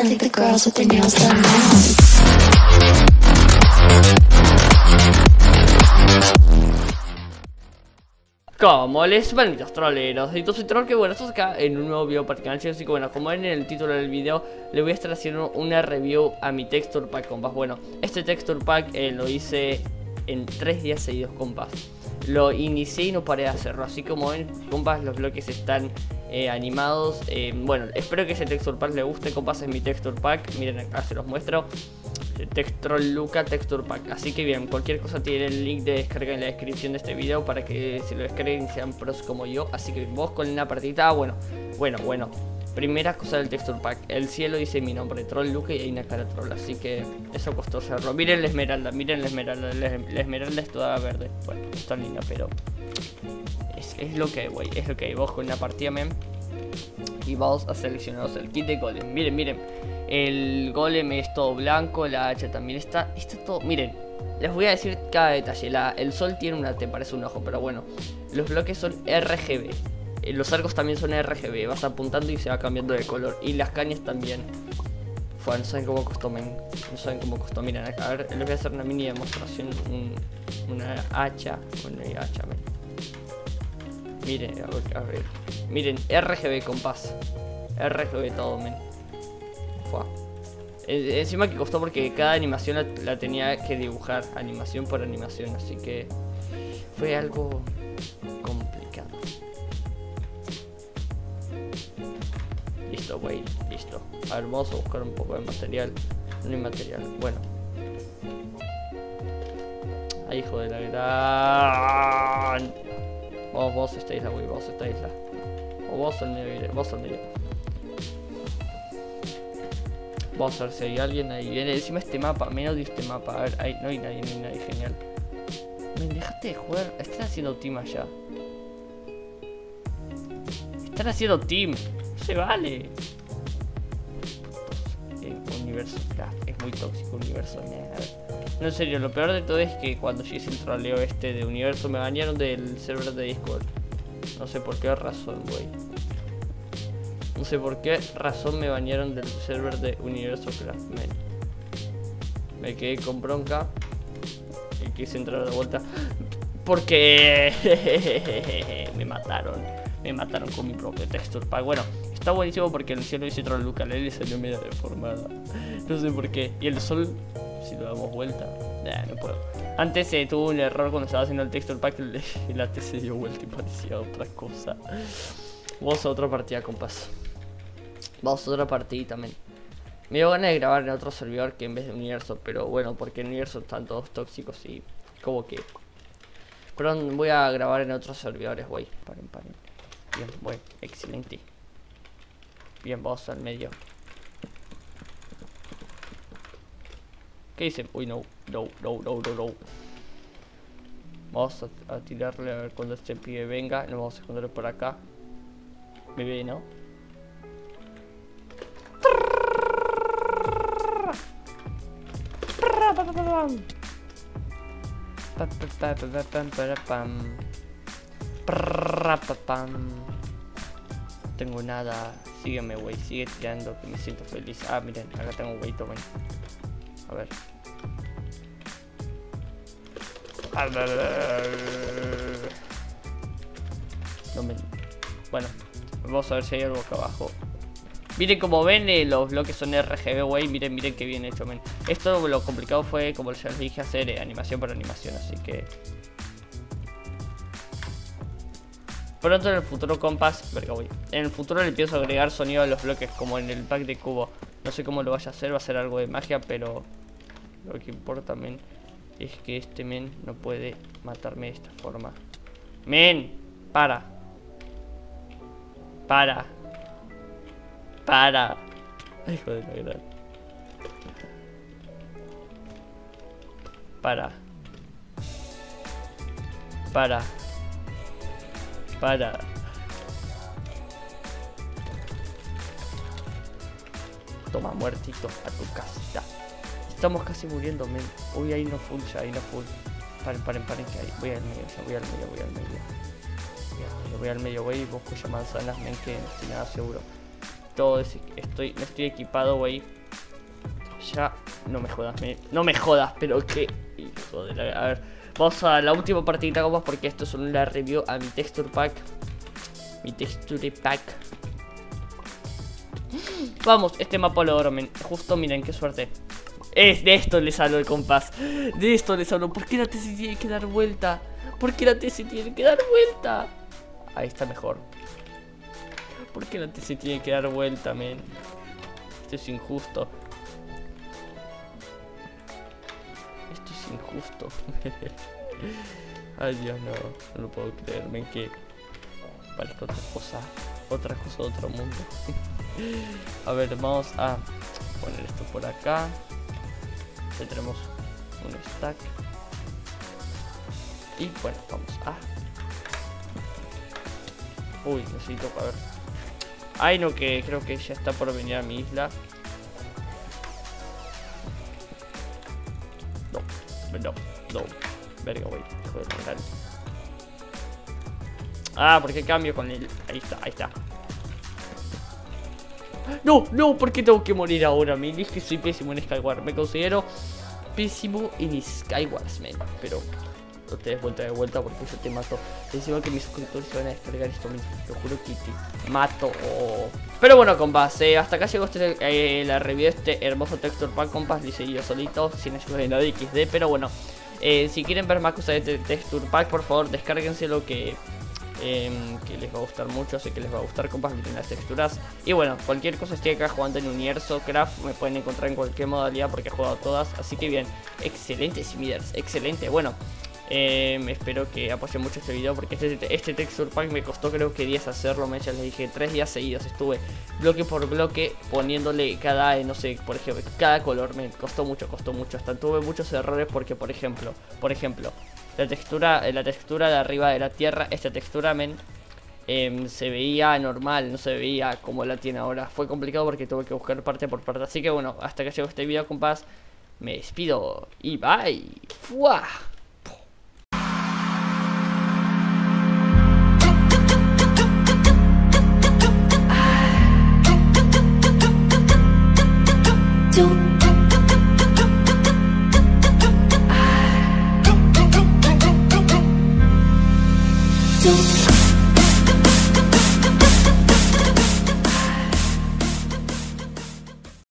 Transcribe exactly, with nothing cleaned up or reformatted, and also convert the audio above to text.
think the girls with their nails done now. Como les malditos troleros, y soy Troll, que bueno, estamos acá en un nuevo video para el canal, chicos. Y que bueno, como ven en el título del video, le voy a estar haciendo una review a mi texture pack, compas. Bueno, este texture pack eh, lo hice en tres días seguidos, compas. Lo inicié y no paré de hacerlo, así como ven, compas, los bloques están eh, animados. eh, Bueno, espero que ese texture pack le guste, compas, es mi texture pack. Miren, acá se los muestro. Troll Luca Texture Pack. Así que bien, cualquier cosa tiene el link de descarga en la descripción de este video para que se lo descarguen y sean pros como yo. Así que vos con una partida, bueno, bueno, bueno. Primera cosa del Texture Pack, el cielo dice mi nombre, Troll Luca, y hay una cara troll, así que eso costó hacerlo. Miren la esmeralda, miren la esmeralda, la, la esmeralda es toda verde. Bueno, está linda, pero es, es lo que hay, güey, es lo que hay. Vos con una partida, men, y vamos a seleccionaros el kit de golem. Miren, miren, el golem es todo blanco, la hacha también está, está todo, miren, les voy a decir cada detalle. La, el sol tiene una T, parece un ojo, pero bueno, los bloques son R G B, eh, los arcos también son R G B, vas apuntando y se va cambiando de color, y las cañas también. Fue, no saben cómo costó, men, no saben cómo costó. Miren, a ver, les voy a hacer una mini demostración, un, una hacha, una hacha, men. Miren, a ver, a ver, miren, R G B, compás, R G B todo, men. Fua. Encima que costó porque cada animación la, la tenía que dibujar, animación por animación, así que fue algo complicado. Listo, güey, listo. A ver, vamos a buscar un poco de material. No hay material, bueno. Ay, hijo de la gran. Vamos, vos a esta isla, güey, vos a esta isla. O vos al medio, vos al medio. Vamos a ver si hay alguien ahí. Viene encima este mapa, menos de este mapa. A ver, ahí no hay nadie, no hay nadie, genial. Men, dejate de jugar. Están haciendo team allá. Están haciendo team. No se vale. El universo, claro, es muy tóxico universo. No, en serio, lo peor de todo es que cuando yo hice el troleo este de universo me banearon del server de Discord. No sé por qué razón, güey. No sé por qué razón me banearon del server de Universo Craft. Me, me quedé con bronca y quise entrar de vuelta porque me mataron. Me mataron con mi propio texture pack. Bueno, está buenísimo porque el cielo dice Troll Luca, la L salió medio deformada. No sé por qué. Y el sol, si lo damos vuelta, nah, no puedo. Antes eh, tuvo un error cuando estaba haciendo el texture pack y la T se dio vuelta y parecía otra cosa. Vamos a otra partida, compas. Vamos a otra partida también. Me dio ganas de grabar en otro servidor que en vez de universo, pero bueno, porque en universo están todos tóxicos y como que. Pero voy a grabar en otros servidores, güey. Paren, paren. Bien, bueno, excelente. Bien, vamos al medio. ¿Qué dicen? Uy, no, no, no, no, no, no. Vamos a, a tirarle a ver cuando este pibe venga. Nos vamos a esconder por acá. Me ve, ¿no? No tengo nada. Sígueme, güey. Sigue tirando, que me siento feliz. Ah, miren, acá tengo un güey, tomen. A ver. No me... Bueno, vamos a ver si hay algo acá abajo. Miren, como ven, eh, los bloques son R G B, güey. Miren, miren qué bien hecho, men. Esto lo complicado fue, como ya les dije, hacer eh, animación por animación, así que pronto en el futuro, compas, verga, güey. En el futuro le empiezo a agregar sonido a los bloques, como en el pack de cubo. No sé cómo lo vaya a hacer, va a ser algo de magia, pero lo que importa, men, es que este men no puede matarme de esta forma. Men, para. Para. Para. Hijo de la gran. Para. Para. Para. Toma, muertito, a tu casita. Estamos casi muriendo, men. Uy, ahí no full, ya, ahí no full. Paren, paren, paren, que ahí. Voy al medio, ya, voy al medio, voy al medio. Voy al medio, voy al medio, güey. Busco ya manzanas, men, que no estoy nada seguro. Todo es, estoy, no estoy equipado, güey. ya. No me jodas, me... no me jodas, pero qué hijo de la... A ver, vamos a la última partidita, compas, porque esto es una review a mi texture pack. Mi texture pack. Vamos, este mapa lo adoro, men. Justo, miren, qué suerte. Es de esto les hablo el compás. De esto les hablo. ¿Por qué la T C tiene que dar vuelta? ¿Por qué la T C tiene que dar vuelta? Ahí está mejor. ¿Por qué la T C tiene que dar vuelta, men? Esto es injusto. Esto es injusto. Ay, Dios, no. No lo puedo creer, men, que parezca otra cosa. Otra cosa de otro mundo. A ver, vamos a poner esto por acá. Ya tenemos un stack. Y bueno, vamos a... Uy, necesito, a ver. Ay, no, que creo que ya está por venir a mi isla. No, no, no. Verga, güey, hijo de la. Ah, ¿por qué cambio con el...? Ahí está, ahí está. No, no, ¿por qué tengo que morir ahora, men? Es que soy pésimo en Skyward. Me considero pésimo en Skyward, men. Pero no te des vuelta de vuelta porque yo te mato. Te decimos que mis suscriptores se van a descargar esto mismo. Te juro que te mato. Oh. Pero bueno, compas, eh, hasta acá llegó este, eh, la review de este hermoso texture pack, compas. Lo hice yo solito, sin ayuda de nadie equis de. Pero bueno, eh, si quieren ver más cosas de este texture pack, por favor, descárguense lo que... Eh, que les va a gustar mucho, sé que les va a gustar, compas, miren las texturas. Y bueno, cualquier cosa estoy acá jugando en Universo Craft, me pueden encontrar en cualquier modalidad porque he jugado todas. Así que bien, excelente Smithers, excelente. Bueno, eh, espero que apoyen mucho este video porque este, este texture pack me costó creo que días hacerlo, me ya les dije, tres días seguidos estuve bloque por bloque poniéndole cada, eh, no sé, por ejemplo, cada color. Me costó mucho, costó mucho, hasta tuve muchos errores porque por ejemplo, por ejemplo La textura, la textura de arriba de la tierra, esta textura, men, eh, se veía normal, no se veía como la tiene ahora. Fue complicado porque tuve que buscar parte por parte. Así que bueno, hasta que llegó este video, compas, me despido y bye. ¡Fua! Don't